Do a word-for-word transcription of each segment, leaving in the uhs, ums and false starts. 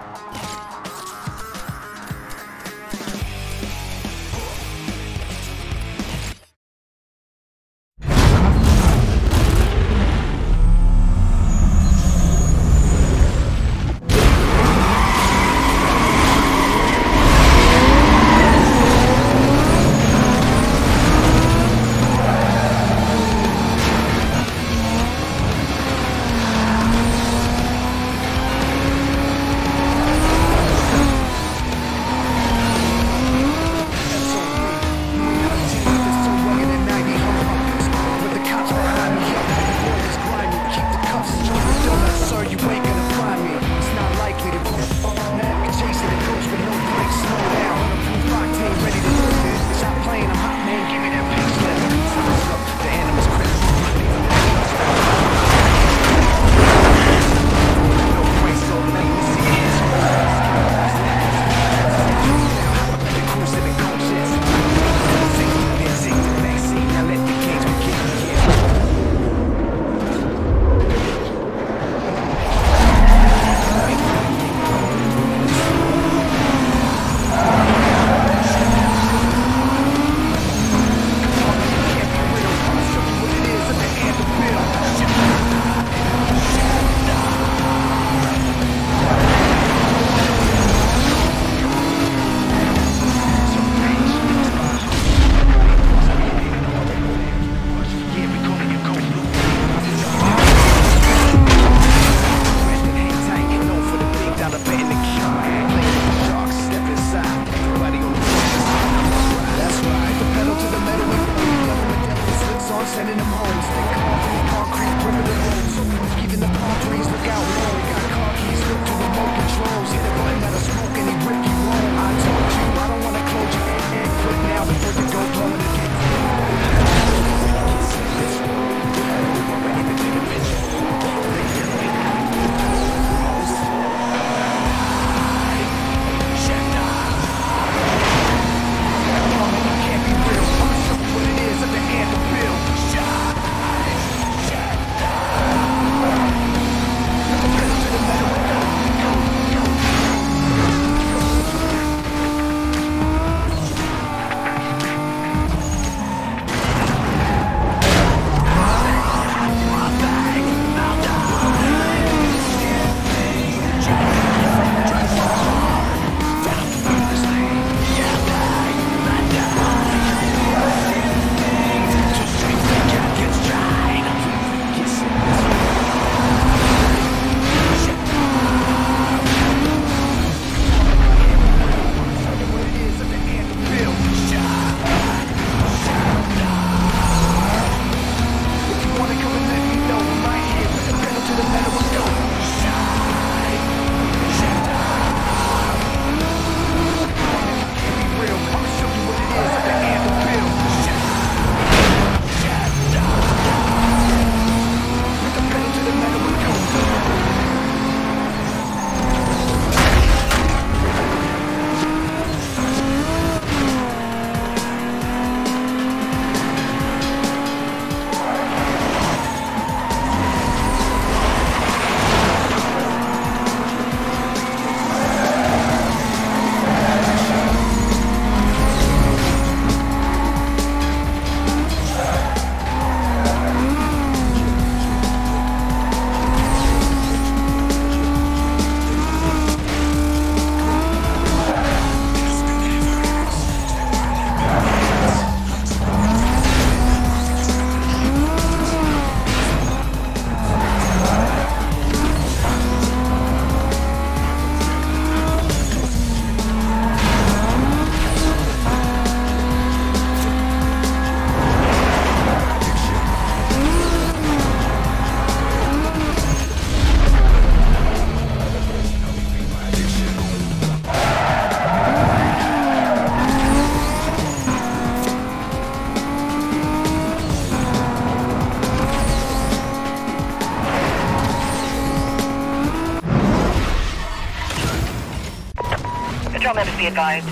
Control members be advised.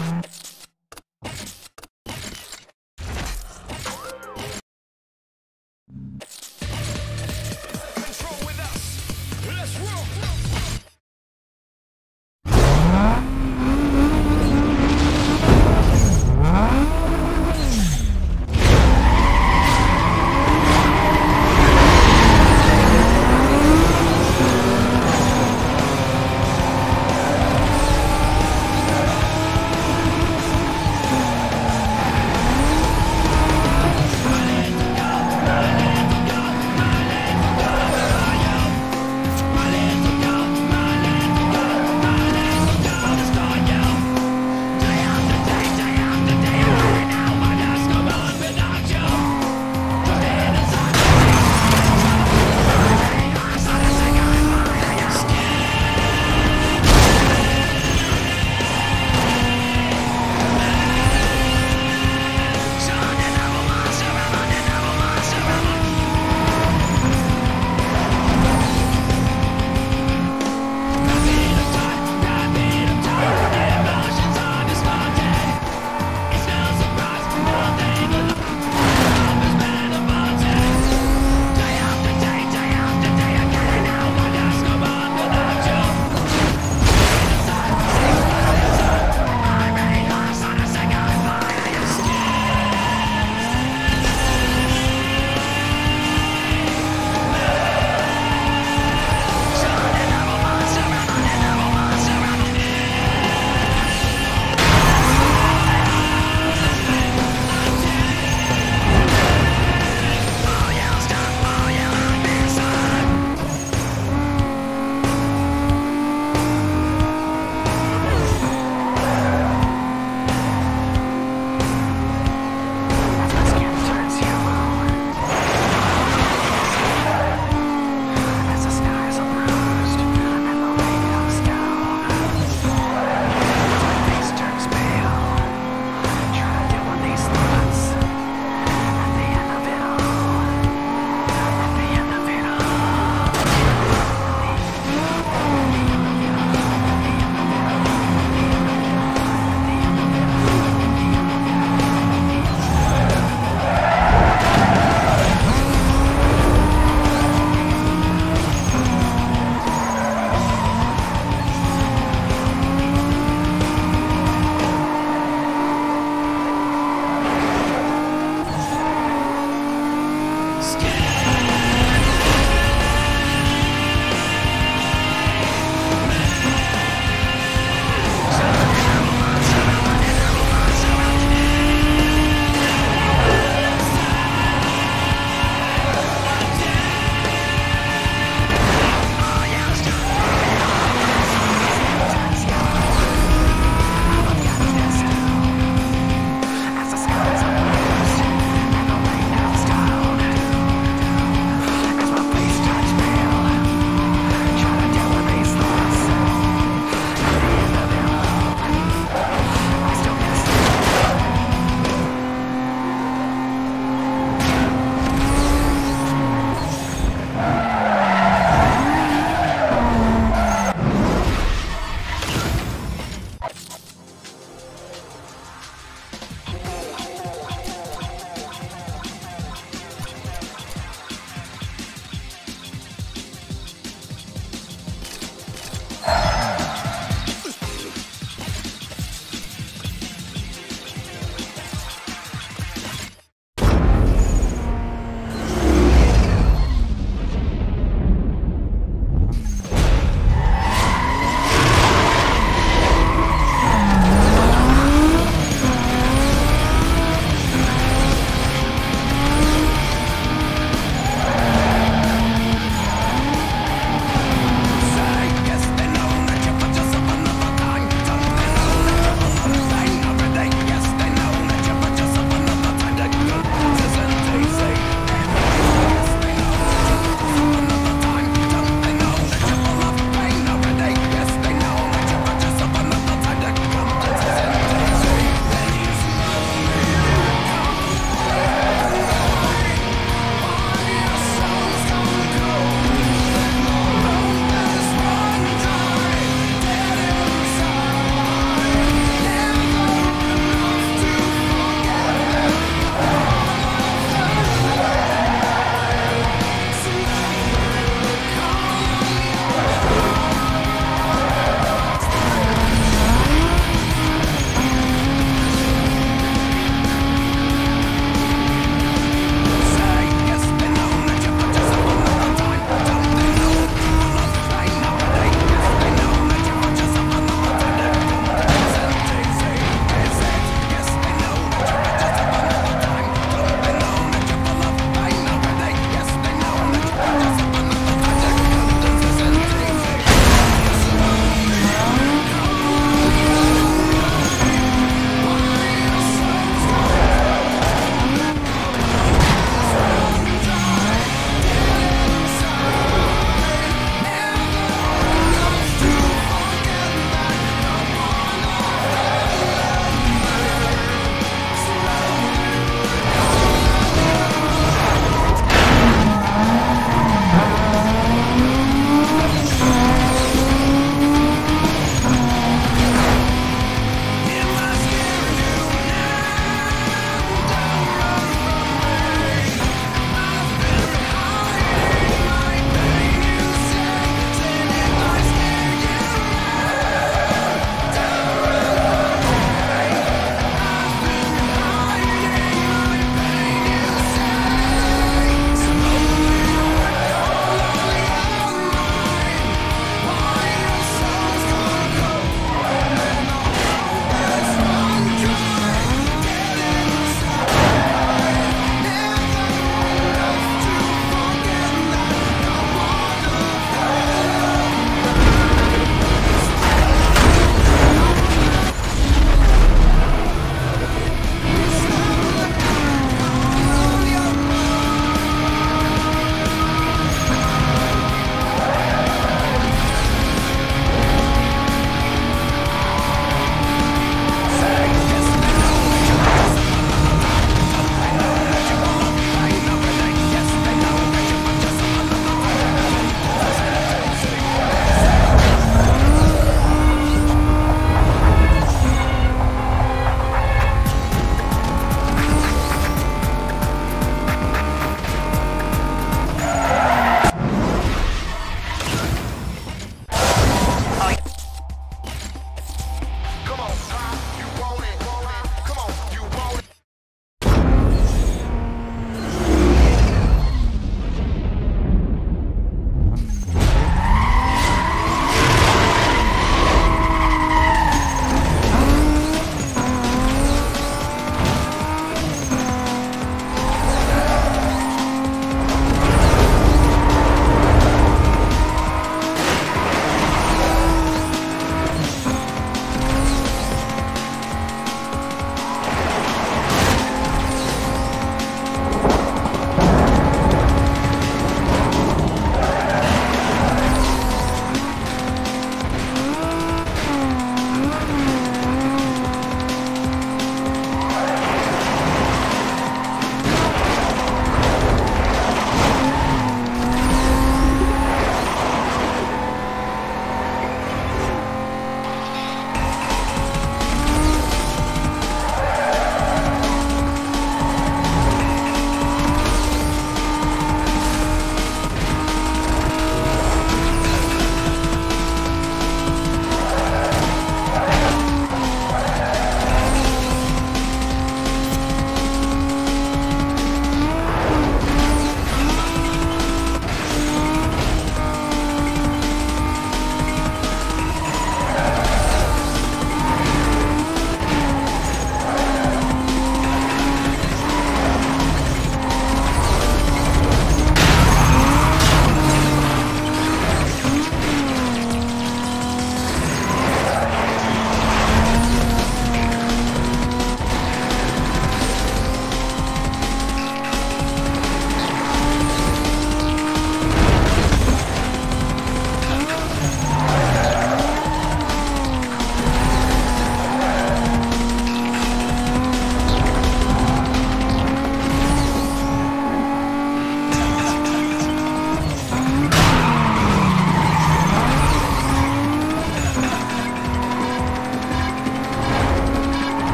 Control with us. Let's roll.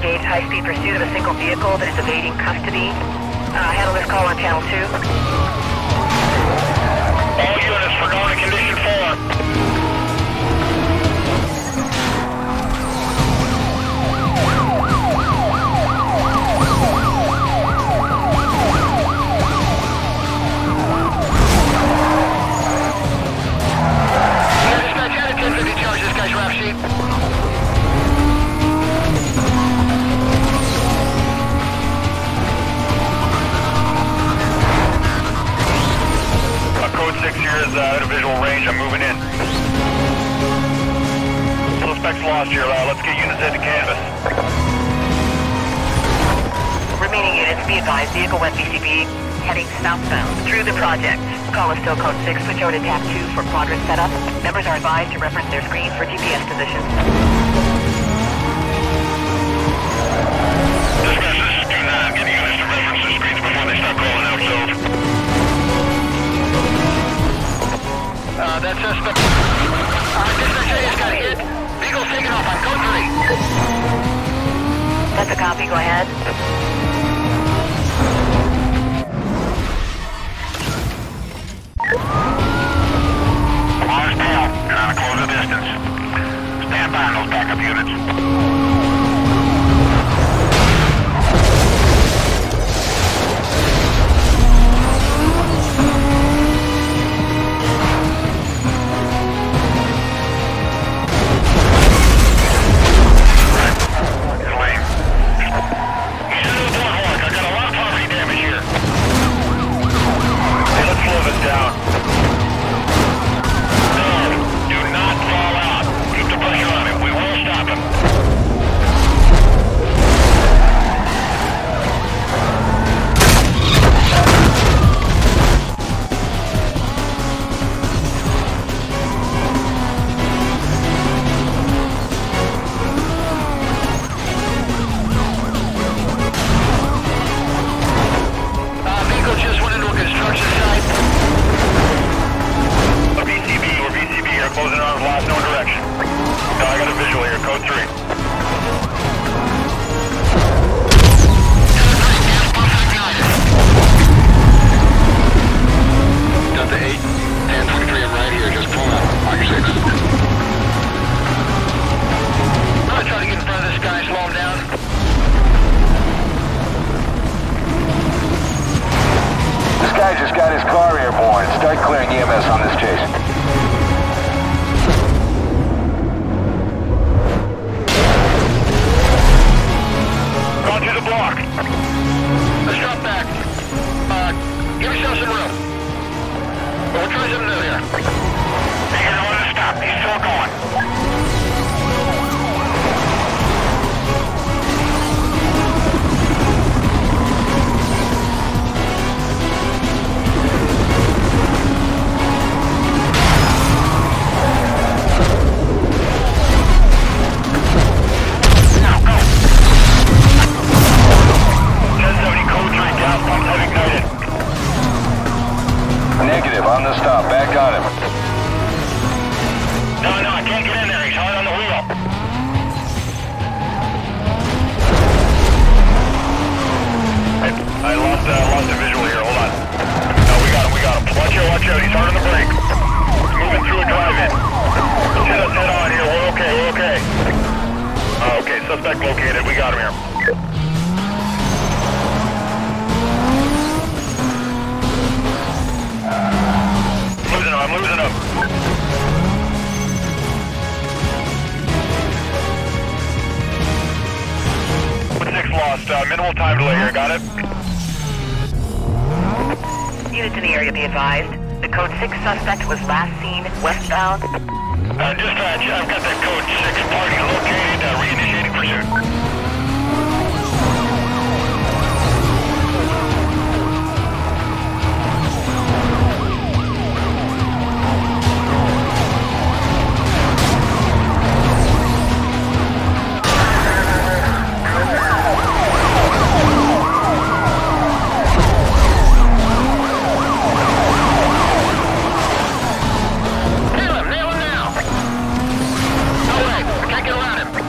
engaged high-speed pursuit of a single vehicle that is evading custody. Uh, handle this call on channel two. All units for going to condition four. Uh, at a visual range, I'm moving in. Suspect's lost here. Uh, let's get units into canvas. Remaining units, be advised, vehicle went B C B, heading southbound through the project. Call is still code six, switch over to tab two for quadrant setup. Members are advised to reference their screens for G P S position. Dispatch, this is two nine. Get units to reference their screens before they start calling out, so. Uh, that suspect. Uh, dispatch, I just got hit. Beagle's taking off on code three. That's a copy, go ahead. Alarm's tail. You're on a close the distance. Stand by on those backup units. Suspect located, we got him here. Losing him, I'm losing him. Six lost, uh, minimal time delay here, got it? Units in the area be advised. The code six suspect was last seen westbound. Uh, dispatch, I've got that code six party located, uh, reinitiating pursuit. Nail him, nail him now! No way, I can't get around him.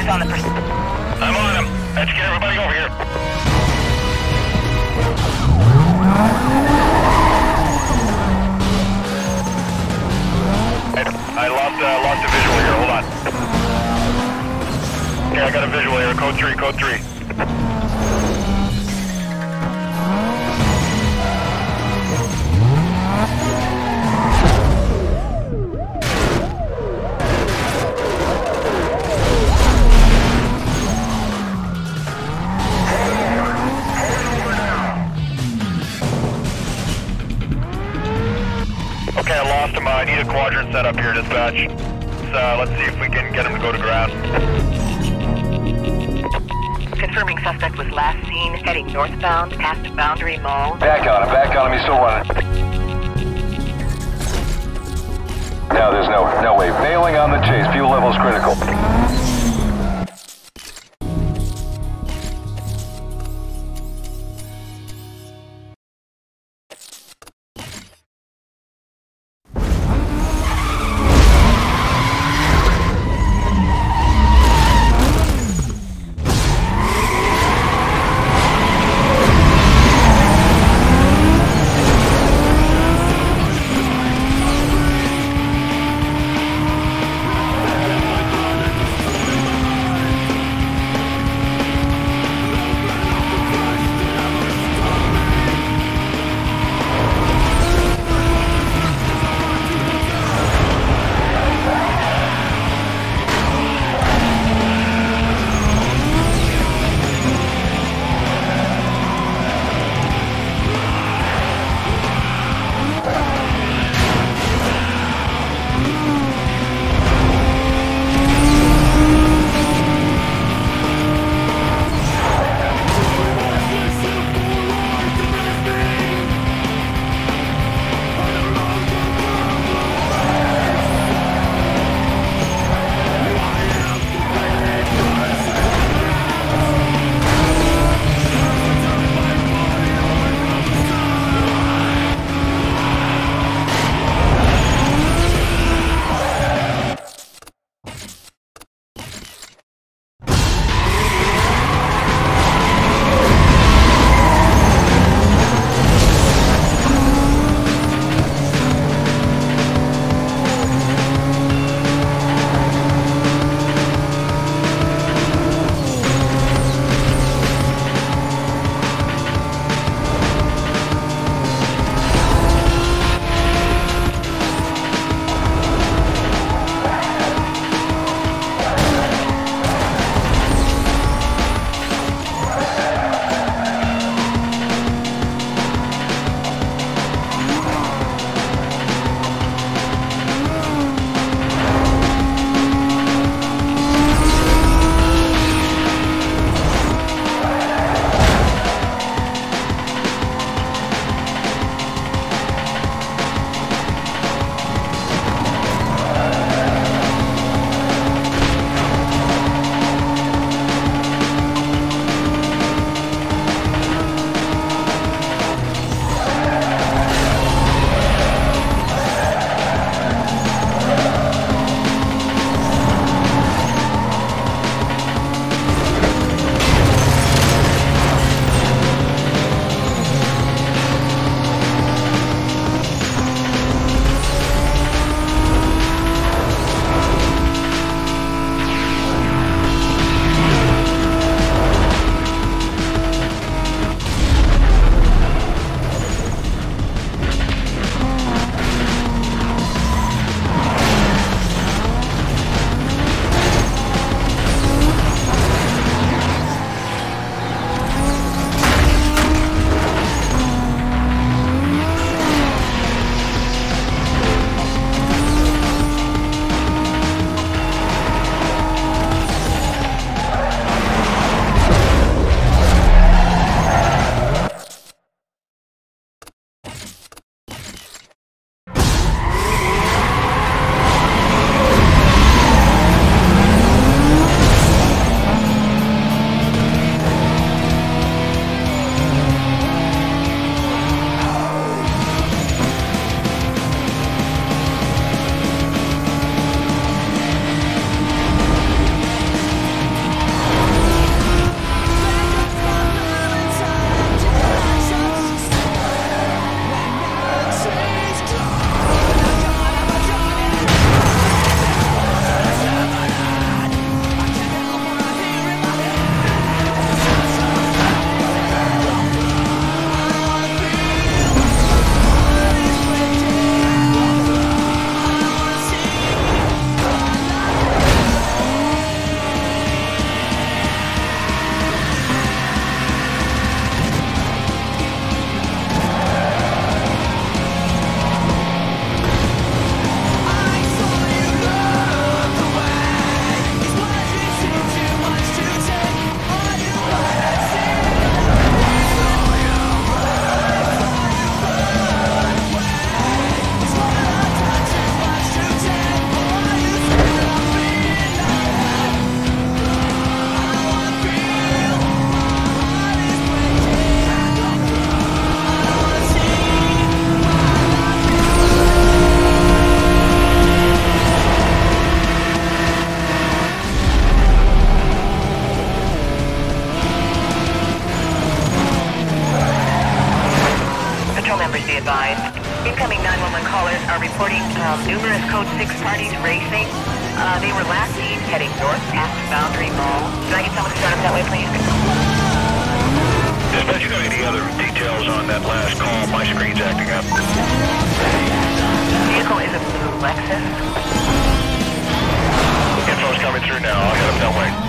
on the pursuit. I'm on him. Let's get everybody over here. I lost, uh, lost a visual here. Hold on. Okay, I got a visual here. Code three, code three. Okay, I lost him. Uh, I need a quadrant set up here, dispatch. So, uh, let's see if we can get him to go to ground. Confirming suspect was last seen heading northbound past Boundary Mall. Back on him, back on him, he's still running. No, there's no, no way. Bailing on the chase, fuel level's critical. six parties racing. Uh, they were last seen heading north past Boundary Mall. Can I get someone to start up that way, please? Dispatch, you got any other details on that last call? My screen's acting up. Vehicle is a blue Lexus. Info's coming through now. I'll head up that way.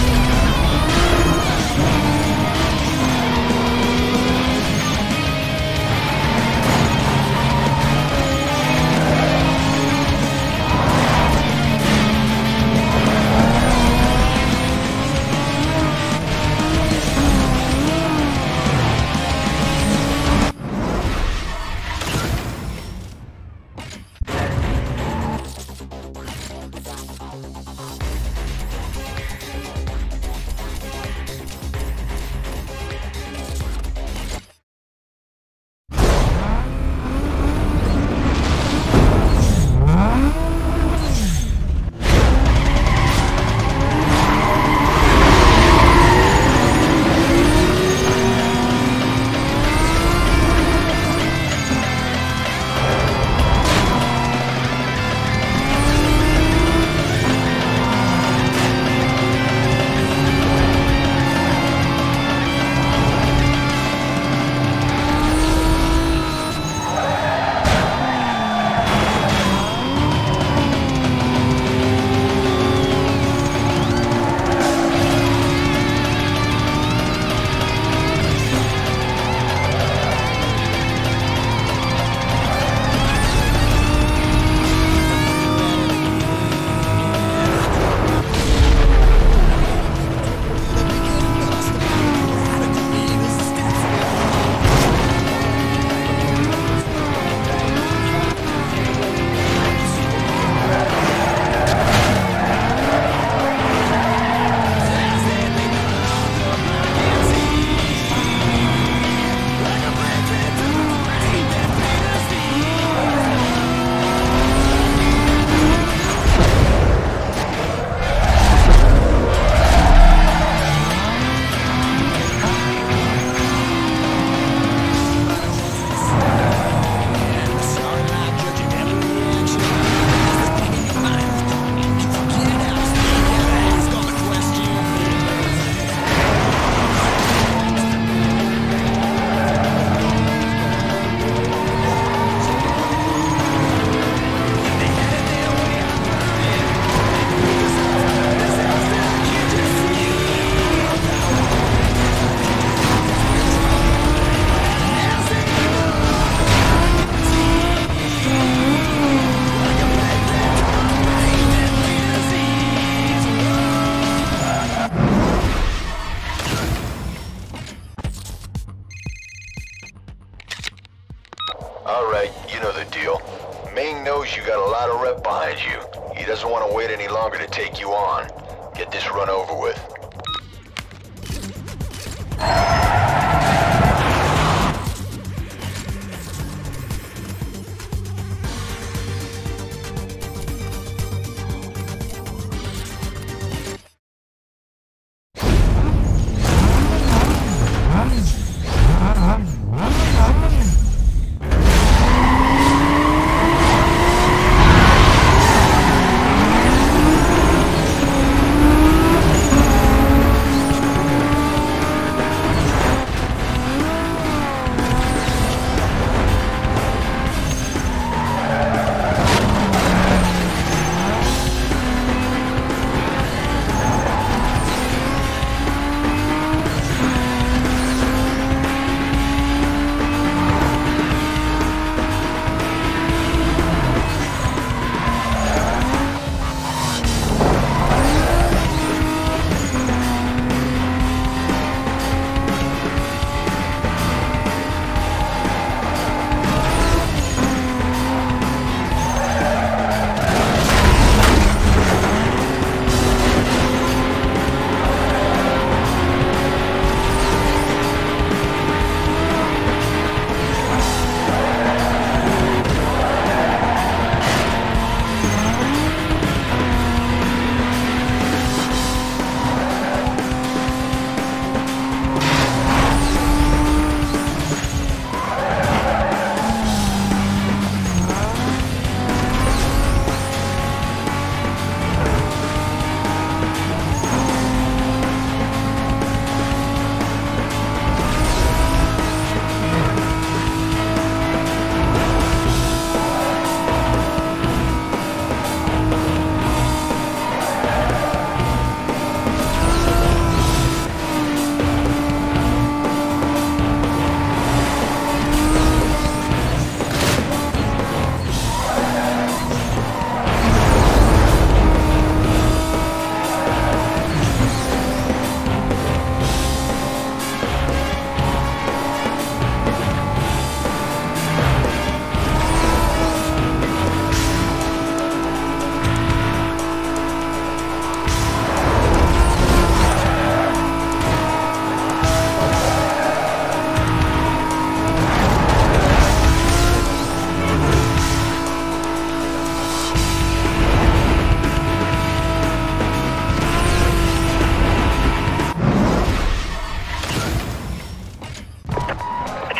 Alright, you know the deal. Ming knows you got a lot of rep behind you. He doesn't want to wait any longer to take you on. Get this run over with.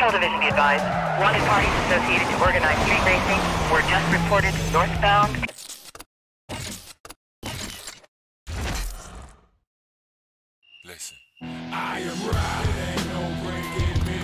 Patrol Division, be advised. Wanted parties associated to organized street racing were just reported northbound. Listen. I am riding, ain't no breaking me.